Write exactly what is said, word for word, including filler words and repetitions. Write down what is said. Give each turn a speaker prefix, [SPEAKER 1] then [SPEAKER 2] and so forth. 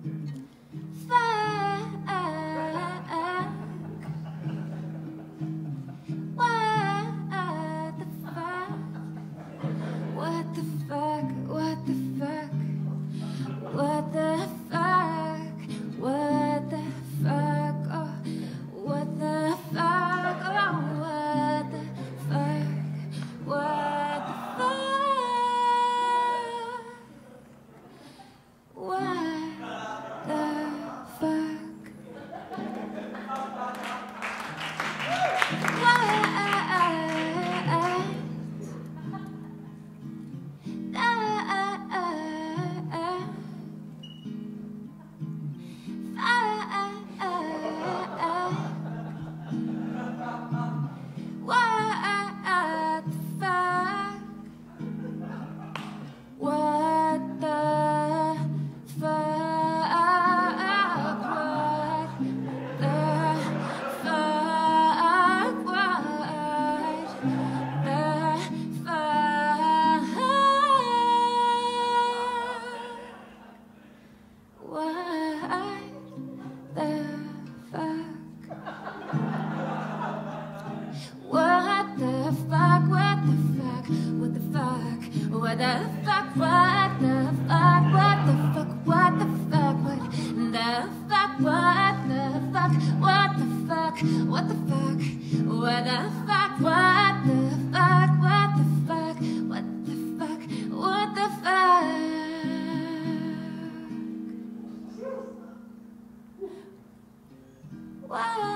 [SPEAKER 1] What the fuck, what the fuck, what the fuck, what the fuck, what the fuck, what the fuck, what the fuck, what the fuck, what the fuck, what the fuck, what the fuck, what the fuck, what the fuck, what